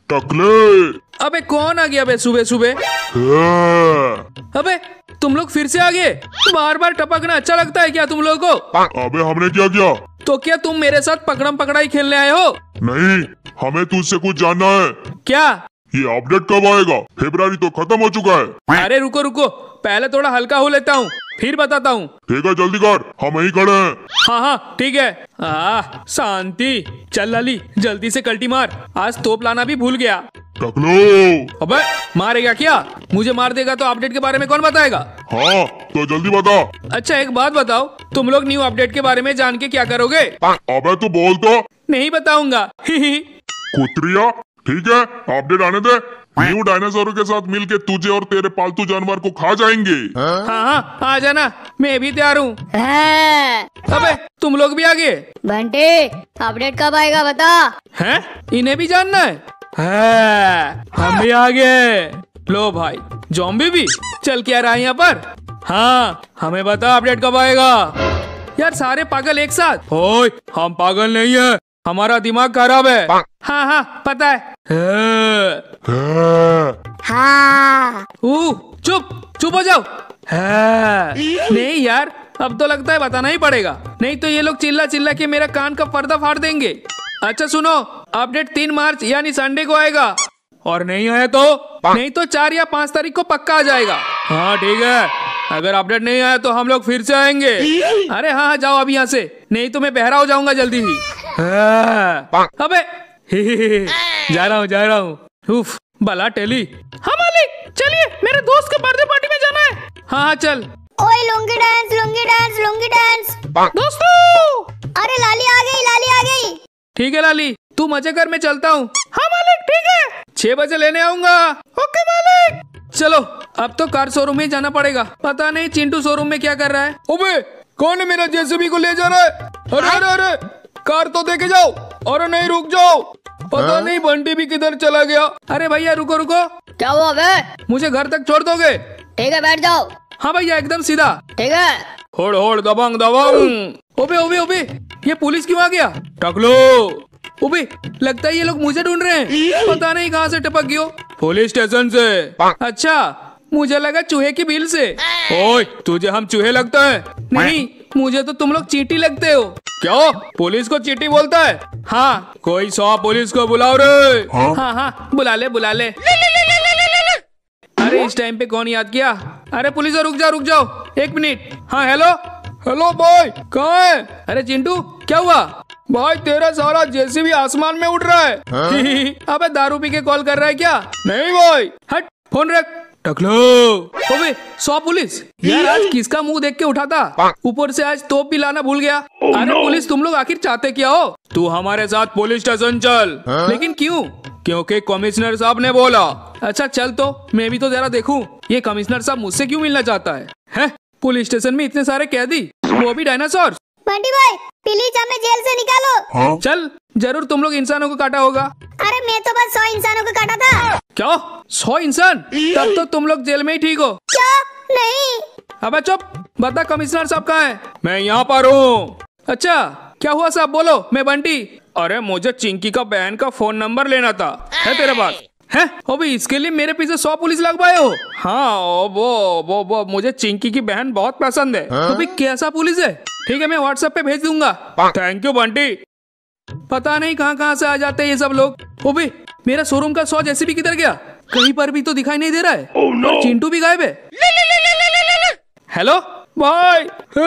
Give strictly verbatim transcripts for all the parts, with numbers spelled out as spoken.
टकले। अबे कौन आ गया बे सुबह सुबह? अबे तुम लोग फिर से आ गए? बार बार टपकना अच्छा लगता है क्या तुम लोगों को? अबे हमने क्या किया? तो क्या तुम मेरे साथ पकड़म पकड़ाई खेलने आए हो? नहीं, हमें तुझसे कुछ जानना है। क्या? ये अपडेट कब आएगा? फरवरी तो खत्म हो चुका है। अरे रुको रुको, पहले थोड़ा हल्का हो लेता हूँ, फिर बताता हूँ। ठीक है, जल्दी कर, हम यहीं खड़े हैं। हाँ हाँ ठीक है। आ, शांति। चल लाली जल्दी से कल्टी मार, आज तोप लाना भी भूल गया। टकलो। अबे मारेगा क्या? मुझे मार देगा तो अपडेट के बारे में कौन बताएगा? हाँ तो जल्दी बता। अच्छा एक बात बताओ, तुम लोग न्यू अपडेट के बारे में जान के क्या करोगे? अबे तू बोल तो। नहीं बताऊंगा। कुतरिया, ठीक है अपडेट आने दे। न्यू डायनासोर के साथ मिलके तुझे और तेरे पालतू जानवर को खा जाएंगे। हाँ हाँ आ जाना, मैं भी तैयार हूँ। अबे तुम लोग भी आ गए? बंटी अपडेट कब आएगा बता। हैं? इन्हें भी जानना है? है, हम भी आ गए। लो भाई, ज़ॉम्बी भी चल क्या रहा है यहाँ पर? हाँ हमें बता अपडेट कब आएगा? यार सारे पागल एक साथ। ओए हम पागल नहीं है, हमारा दिमाग खराब है। हाँ हाँ पता है। हाँ। ऊ चुप चुप हो जाओ। है। नहीं यार, अब तो लगता है बताना ही पड़ेगा, नहीं तो ये लोग चिल्ला चिल्ला के मेरा कान का पर्दा फाड़ देंगे। अच्छा सुनो, अपडेट तीन मार्च यानी संडे को आएगा, और नहीं आया तो नहीं तो चार या पाँच तारीख को पक्का आ जाएगा। हाँ ठीक है, अगर अपडेट नहीं आया तो हम लोग फिर से आएंगे। अरे हाँ जाओ अभी यहाँ से, नहीं तो मैं बहरा हो जाऊंगा जल्दी ही। अबे जा रहा हूँ जा रहा हूँ। उफ भला टेली। हाँ मालिक चलिए, मेरे दोस्त के बर्थडे पार्टी में जाना है। हाँ हाँ चल। ओए lungi dance lungi dance lungi dance. दोस्तों अरे लाली आ गई लाली आ गई। ठीक है लाली, तू मजे कर, मैं चलता हूँ। हाँ मालिक ठीक है, छह बजे लेने आऊंगा। ओके मालिक। चलो अब तो कार शोरूम में जाना पड़ेगा, पता नहीं चिंटू शोरूम में क्या कर रहा है। ओबे कौन है मेरा जेसीबी को ले जा रहा है? अरे अरे अरे कार तो देखे जाओ। अरे नहीं रुक जाओ, पता नहीं बंटी भी किधर चला गया। अरे भैया रुको रुको। क्या हुआ बे? मुझे घर तक छोड़ दोगे? ठीक है बैठ जाओ। हाँ भैया एकदम सीधा। ठीक है। होड़ होड़ दबंग दबंग। ओबे ओबे ओबे, ये पुलिस क्यों आ गया? टकलो। ओबे लगता है ये लोग मुझे ढूंढ रहे हैं, पता नहीं कहाँ से टपक गयो। पुलिस स्टेशन से? अच्छा मुझे लगा चूहे की बिल से। ओए तुझे हम चूहे लगता है? नहीं मुझे तो तुम लोग चींटी लगते हो। क्यों पुलिस को चींटी बोलता है? हाँ कोई सौ पुलिस को बुलाओ रे। हाँ हाँ, हाँ बुला ले बुला ले। अरे इस टाइम पे कौन याद किया? अरे पुलिस रुक जाओ रुक जाओ एक मिनट। हाँ हेलो हेलो भाई कहाँ है? अरे चिंटू क्या हुआ? भाई तेरा सारा जेसीबी आसमान में उड़ रहा है। अबे दारू पी के कॉल कर रहा है क्या? नहीं भाई हट फोन रख। टकलो। ओबे सौ पुलिस यार, आज किसका मुंह देख के उठा था? ऊपर से आज तोप भी लाना भूल गया। अरे पुलिस तुम लोग आखिर चाहते क्या हो? तू हमारे साथ पुलिस स्टेशन चल। लेकिन क्यों? क्योंकि कमिश्नर साहब ने बोला। अच्छा चल तो मैं भी तो जरा देखूं ये कमिश्नर साहब मुझसे क्यों मिलना चाहता है। हैं? पुलिस स्टेशन में इतने सारे कैदी, वो भी डायनासोर। बंटी भाई प्लीज हमें जेल से निकालो। हाँ? चल जरूर तुम लोग इंसानों को काटा होगा। अरे मैं तो बस सौ इंसानों को काटा था। क्या सौ इंसान? तब तो तुम लोग जेल में ही ठीक हो। क्या? नहीं। अबे चुप, बता कमिश्नर साहब कहाँ है? मैं यहाँ पर हूँ। अच्छा क्या हुआ साहब बोलो, मैं बंटी। अरे मुझे चिंकी का बहन का फोन नंबर लेना था, है तेरे पास? है अभी इसके लिए मेरे पीछे सौ पुलिस लगवाए हो? हाँ वो वो वो मुझे चिंकी की बहन बहुत पसंद है। तो भी कैसा पुलिस है? ठीक है मैं व्हाट्सएप पे भेज दूंगा। Thank you Bunty. पता नहीं कहाँ कहाँ से आ जाते हैं ये सब लोग। ओ भी मेरा शोरूम का सौ जेसीबी किधर गया? कहीं पर भी तो दिखाई नहीं दे रहा है। oh, no. और चिंटू भी गायब है। हेलो भाई।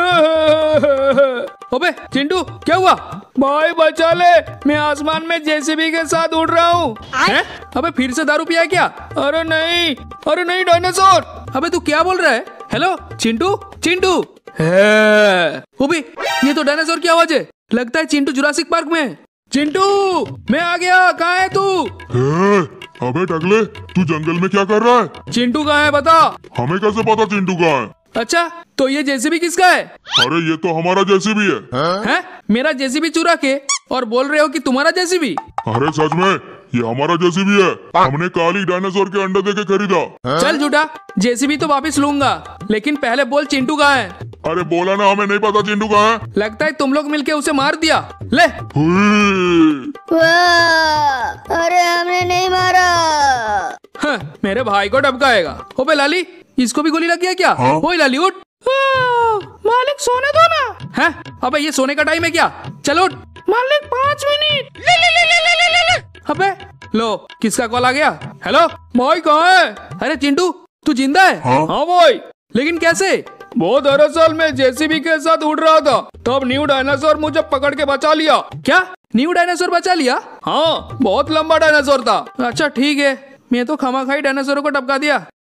ओबे चिंटू क्या हुआ? भाई बचा ले, मैं आसमान में जेसीबी के साथ उड़ रहा हूँ। अबे फिर से दारू पिया क्या? अरे नहीं अरे नहीं डायनासोर। अबे तू क्या बोल रहा है? हेलो चिंटू चिंटू। ओबे ये तो डायनासोर की आवाज है, लगता है चिंटू जुरासिक पार्क में है। चिंटू मैं आ गया, कहाँ है तू? अबे टकले तू जंगल में क्या कर रहा है? चिंटू कहाँ है बता। हमें कैसे पता चिंटू कहाँ है? अच्छा तो ये जेसीबी किसका है? अरे ये तो हमारा जेसीबी है। हैं? मेरा जेसीबी चुरा के और बोल रहे हो कि तुम्हारा जेसीबी? अरे सच में ये हमारा जेसीबी है, हमने काली डायनासोर के अंडे देके खरीदा। चल झूठा, जेसीबी तो वापिस लूंगा, लेकिन पहले बोल चिंटू कहाँ है? अरे बोला ना हमें नहीं पता चिंटू कहाँ है। लगता है तुम लोग मिलके उसे मार दिया। ले वाह, अरे हमने नहीं मारा। मेरे भाई को टपकाएगा। ओबे लाली, इसको भी गोली लग गया क्या? हाँ? ओए लाली उठ। मालिक सोने दो ना। हैं? अबे ये सोने का टाइम है क्या? चलो उठ। मालिक पाँच मिनट। ले ले ले ले ले ले ले। अबे लो, किसका कॉल आ गया? हेलो भाई कहाँ है? अरे चिंटू तू जिंदा है? हाँ? हाँ भाई, लेकिन कैसे? वो दरअसल मैं जेसीबी के साथ उड़ रहा था, तब न्यू डायनासोर मुझे पकड़ के बचा लिया। क्या न्यू डायनासोर बचा लिया? हाँ, बहुत लंबा डायनासोर था। अच्छा ठीक है, मैं तो खामा खाई डायनासोर को टपका दिया।